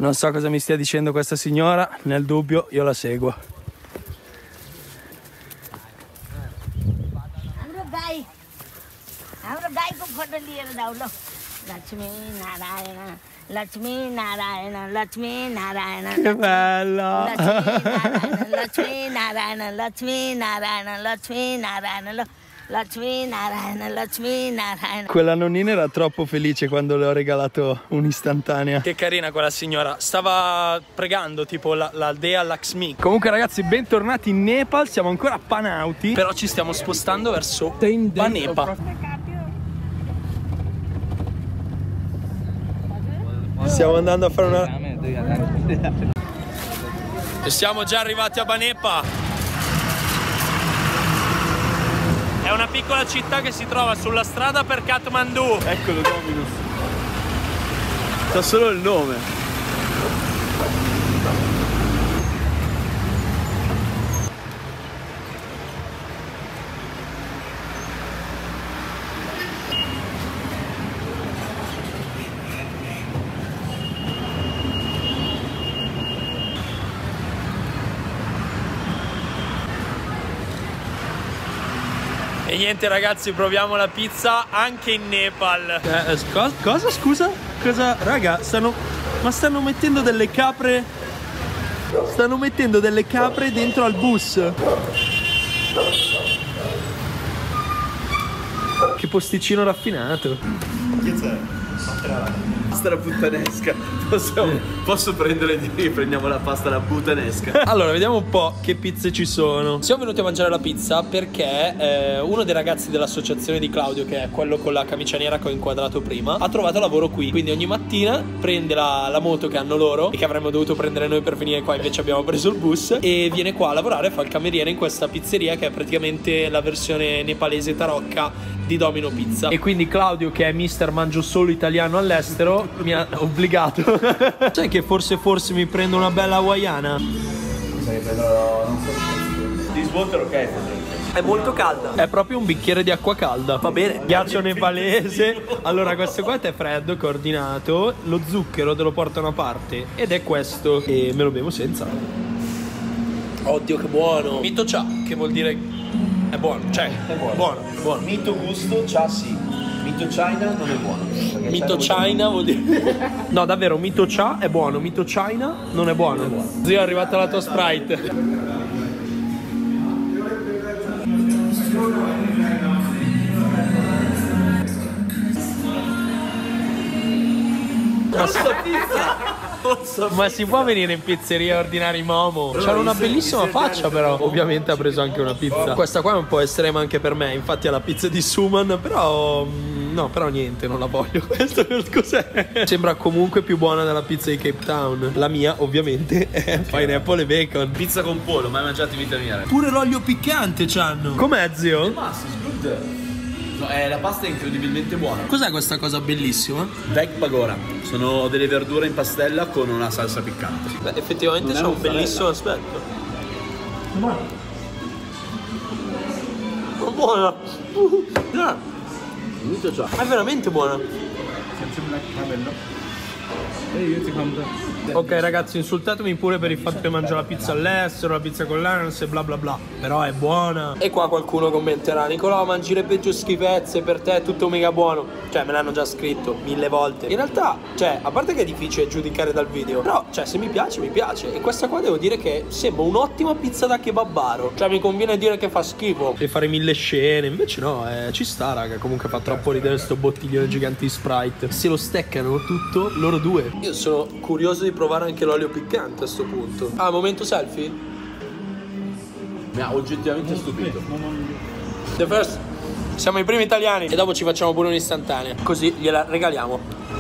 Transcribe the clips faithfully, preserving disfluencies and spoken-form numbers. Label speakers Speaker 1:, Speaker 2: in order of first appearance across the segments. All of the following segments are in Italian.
Speaker 1: Non so cosa mi stia dicendo questa signora, nel dubbio io la seguo.
Speaker 2: Lakshmi Narayana, Lakshmi Narayana, Lakshmi Narayana.
Speaker 1: Che bella!
Speaker 2: Lakshmi Narayana, Lakshmi Narayana, Lakshmi Narayana, Lakshmi Narayana, Lakshmi Narayana.
Speaker 1: Quella nonnina era troppo felice quando le ho regalato un'istantanea. Che carina quella signora, stava pregando tipo la, la dea Lakshmi. Comunque ragazzi, bentornati in Nepal, siamo ancora a Panauti, però ci stiamo spostando verso Banepa. Stiamo andando a fare una... E siamo già arrivati a Banepa. È una piccola città che si trova sulla strada per Kathmandu. Eccolo Dominus. C'ha solo il nome. E niente ragazzi, proviamo la pizza anche in Nepal. Eh, cosa, cosa scusa? Cosa? Raga, stanno... Ma stanno mettendo delle capre... Stanno mettendo delle capre dentro al bus. Che posticino raffinato.
Speaker 3: Che c'è? Pasta alla puttanesca. Posso, posso prendere di lì? Prendiamo la pasta alla puttanesca.
Speaker 1: Allora, vediamo un po' che pizze ci sono. Siamo venuti a mangiare la pizza perché eh, uno dei ragazzi dell'associazione di Claudio, che è quello con la camicia nera che ho inquadrato prima, ha trovato lavoro qui. Quindi ogni mattina prende la, la moto che hanno loro e che avremmo dovuto prendere noi per venire qua, invece abbiamo preso il bus, e viene qua a lavorare, fa il cameriere in questa pizzeria che è praticamente la versione nepalese tarocca di Domino Pizza. E quindi Claudio, che è mister mangio solo italiano all'estero, mi ha obbligato. Sai che forse forse mi prendo una bella hawaiana?
Speaker 3: Sai che prendo... non so. Di swater ok.
Speaker 1: È molto calda. È proprio un bicchiere di acqua calda. Va bene. Ghiaccio nepalese. Allora questo qua è tè freddo che ho ordinato. Lo zucchero te lo porto da una parte ed è questo, e me lo bevo senza. Oddio che buono. Mito cha, che vuol dire è buono. Cioè è buono, buono, buono.
Speaker 3: Mito gusto cha sì. Mito China non è buono.
Speaker 1: Mito China vuol dire... No davvero, Mito cha è buono. Mito China non è buono, è buono. Zio, è arrivata la tua Sprite. Ma si può venire in pizzeria a ordinare i momo? C'ha una bellissima faccia, però ovviamente ha preso anche una pizza. Questa qua è un po' estrema anche per me. Infatti è la pizza di Suman, però no, però niente, non la voglio. Questo cos'è? Sembra comunque più buona della pizza di Cape Town. La mia ovviamente è pineapple e bacon.
Speaker 3: Pizza con pollo, mai mangiato in vita mia.
Speaker 1: Pure l'olio piccante c'hanno. Com'è, zio?
Speaker 3: No, eh, la pasta è incredibilmente buona.
Speaker 1: Cos'è questa cosa bellissima?
Speaker 3: Veg Pagora. Sono delle verdure in pastella con una salsa piccante.
Speaker 1: Beh, effettivamente c'è un bellissimo aspetto. Buona. Buona. È veramente buona. Ok ragazzi, insultatemi pure per il fatto che mangio la pizza all'estero, la pizza con l'ananas e bla bla bla, però è buona. E qua qualcuno commenterà: Nicolò, mangi le peggio schifezze, per te è tutto mega buono. Cioè, me l'hanno già scritto mille volte. In realtà, cioè, a parte che è difficile giudicare dal video, però, cioè, se mi piace, mi piace. E questa qua devo dire che sembra un'ottima pizza da kebabaro. Cioè, mi conviene dire che fa schifo e fare mille scene, invece no, eh, ci sta raga. Comunque fa troppo ridere sto bottiglione gigante di Sprite. Se lo steccano tutto loro due. Io sono curioso di provare anche l'olio piccante a sto punto. Ah, momento selfie?
Speaker 3: Mi ha oggettivamente stupito.
Speaker 1: The first. Siamo i primi italiani. E dopo ci facciamo pure un'istantanea, così gliela regaliamo.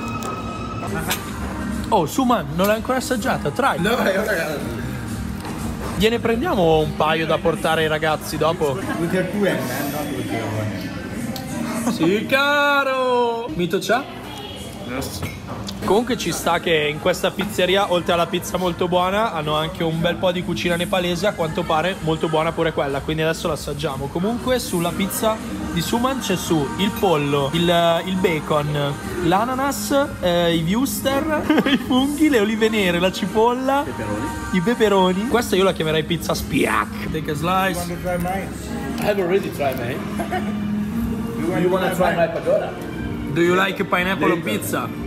Speaker 1: Oh, Suman, non l'hai ancora assaggiata? Try.
Speaker 3: No, io ragazzi.
Speaker 1: Gliene prendiamo un paio da portare ai ragazzi dopo? Sì, caro. Mito c'ha? Comunque ci sta che in questa pizzeria, oltre alla pizza molto buona, hanno anche un bel po' di cucina nepalese, a quanto pare molto buona pure quella, quindi adesso la assaggiamo. Comunque sulla pizza di Suman c'è su il pollo, il, il bacon, l'ananas, eh, i wuster, i funghi, le olive nere, la cipolla,
Speaker 3: Peperoni.
Speaker 1: i peperoni. Questa io la chiamerei pizza spiac. Take a slice.
Speaker 3: I have already tried mine. Do you want to try my pagoda?
Speaker 1: Do you like pineapple on pizza?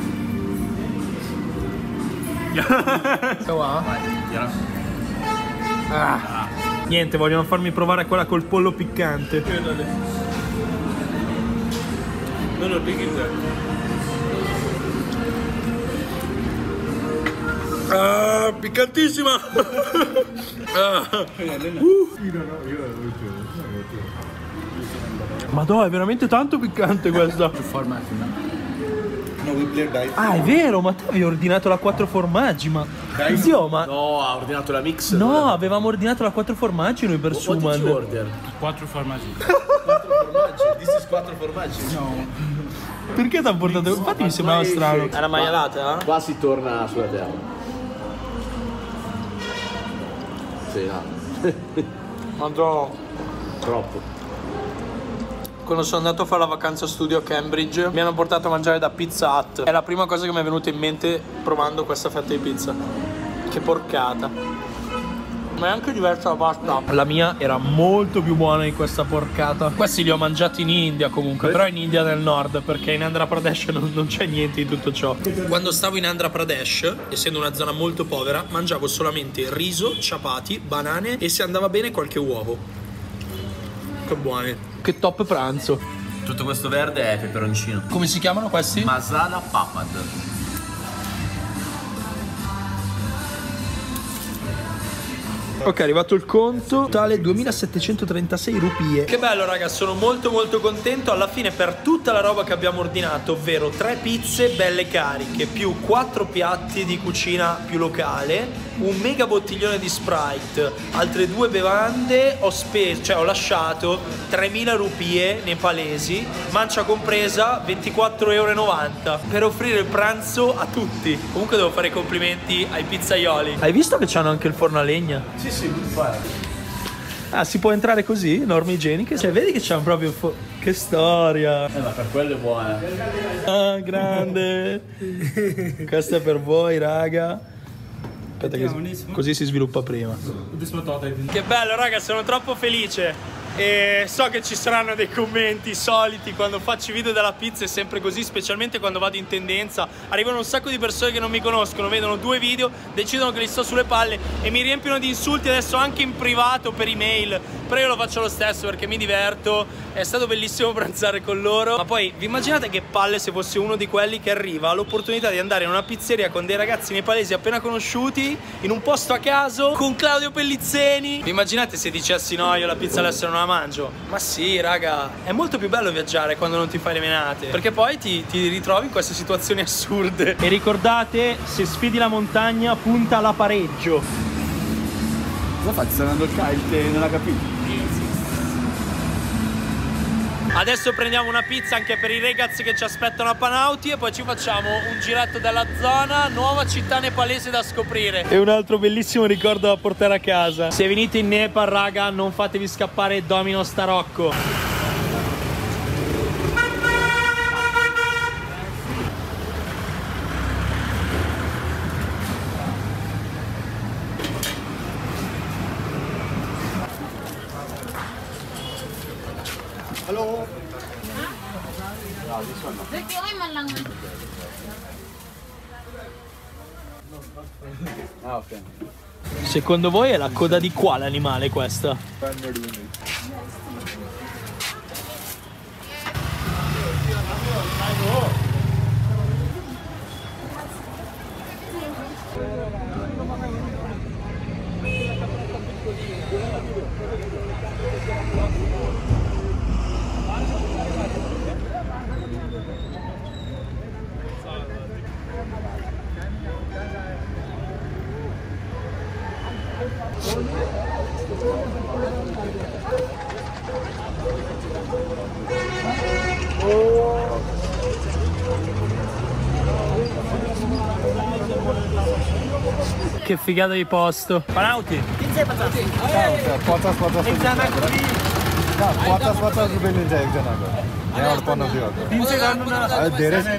Speaker 1: Ah. Niente, vogliono farmi provare quella col pollo piccante. No, no, ah, piccantissima. Ah. Uh. Madonna, è veramente tanto piccante questa. Ah, è vero, ma te avevi ordinato la quattro formaggi, ma... Zio, ma...
Speaker 3: No, ha ordinato la mix.
Speaker 1: No, avevamo ordinato la quattro formaggi noi per
Speaker 3: What
Speaker 1: Suman.
Speaker 3: did you order?
Speaker 4: Quattro formaggi.
Speaker 3: Quattro formaggi. This is quattro formaggi.
Speaker 4: No.
Speaker 1: Perché ti ha portato? Infatti mi sembrava strano. È una maialata, eh?
Speaker 3: Qua si torna sulla terra. Sì, no.
Speaker 1: Madonna.
Speaker 3: Troppo.
Speaker 1: Quando sono andato a fare la vacanza studio a Cambridge mi hanno portato a mangiare da Pizza Hut. È la prima cosa che mi è venuta in mente provando questa fetta di pizza. Che porcata. Ma è anche diversa la pasta. La mia era molto più buona di questa porcata. Questi li ho mangiati in India comunque, però in India del nord, perché in Andhra Pradesh non, non c'è niente di tutto ciò. Quando stavo in Andhra Pradesh, essendo una zona molto povera, mangiavo solamente riso, chapati, banane e se andava bene qualche uovo. Che buoni. Che top pranzo.
Speaker 3: Tutto questo verde è peperoncino.
Speaker 1: Come si chiamano questi?
Speaker 3: Masala papad.
Speaker 1: Ok, è arrivato il conto. Totale duemilasettecentotrentasei rupie. Che bello, raga, sono molto molto contento. Alla fine per tutta la roba che abbiamo ordinato, ovvero tre pizze belle cariche, più quattro piatti di cucina più locale, un mega bottiglione di Sprite, altre due bevande, ho speso, cioè ho lasciato tremila rupie nepalesi, mancia compresa, ventiquattro e novanta euro per offrire il pranzo a tutti. Comunque devo fare i complimenti ai pizzaioli. Hai visto che c'hanno anche il forno a legna?
Speaker 3: Sì, sì, fare.
Speaker 1: Ah, si può entrare così, norme igieniche? Cioè, vedi che c'hanno proprio... Che storia!
Speaker 3: Eh, ma per quello è buona.
Speaker 1: Ah, grande! Questo è per voi, raga. Aspetta che così si sviluppa prima. Che bello, raga, sono troppo felice. E so che ci saranno dei commenti soliti quando faccio i video della pizza, è sempre così, specialmente quando vado in tendenza. Arrivano un sacco di persone che non mi conoscono, vedono due video, decidono che li sto sulle palle e mi riempiono di insulti adesso anche in privato per email. Però io lo faccio lo stesso perché mi diverto, è stato bellissimo pranzare con loro. Ma poi vi immaginate che palle se fossi uno di quelli che arriva all'opportunità di andare in una pizzeria con dei ragazzi nepalesi appena conosciuti, in un posto a caso, con Claudio Pellizzeni. Vi immaginate se dicessi no, io la pizza all'estero non la mangio? Ma sì, raga, è molto più bello viaggiare quando non ti fai le menate, perché poi ti, ti ritrovi in queste situazioni assurde. E ricordate, se sfidi la montagna, punta alla pareggio.
Speaker 3: Cosa fai? Ti sta andando il kite, non ha capito.
Speaker 1: Adesso prendiamo una pizza anche per i ragazzi che ci aspettano a Panauti e poi ci facciamo un giretto della zona, nuova città nepalese da scoprire. E un altro bellissimo ricordo da portare a casa. Se venite in Nepal, raga, non fatevi scappare Domino's Tarocco.
Speaker 3: Hello. Ah, ok.
Speaker 1: Secondo voi è la coda di quale animale questa? che figata di posto. Panauti.
Speaker 4: पचास पचास पचास पचास रुपियाँ लिन्छ एकजनाको यहाँबाट पन्ध्र दिएको धेरै छैन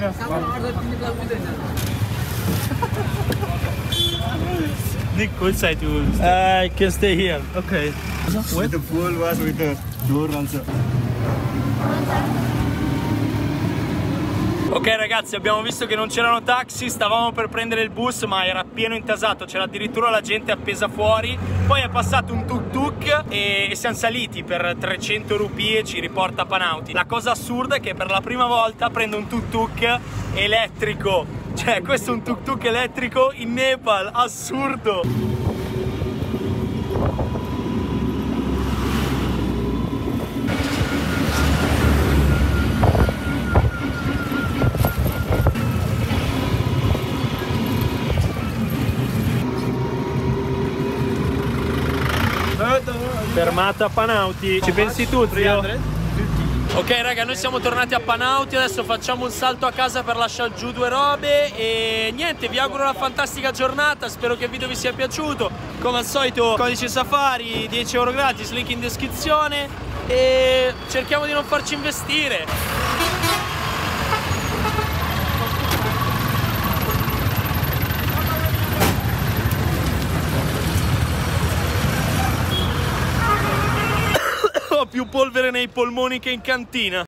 Speaker 1: Nick, which side you will stay? I can stay here. Okay.
Speaker 4: With the pool was with the door also.
Speaker 1: Ok ragazzi, abbiamo visto che non c'erano taxi, stavamo per prendere il bus ma era pieno intasato, c'era addirittura la gente appesa fuori. Poi è passato un tuk tuk e, e siamo saliti per trecento rupie e ci riporta a Panauti. La cosa assurda è che per la prima volta prendo un tuk tuk elettrico. Cioè questo è un tuk tuk elettrico in Nepal, assurdo! Fermata a Panauti. Ci pensi tu, zio? Ok raga, noi siamo tornati a Panauti, adesso facciamo un salto a casa per lasciare giù due robe e niente, vi auguro una fantastica giornata, spero che il video vi sia piaciuto. Come al solito codice Safari, dieci euro gratis, link in descrizione e cerchiamo di non farci investire. Ho più polvere nei polmoni che in cantina.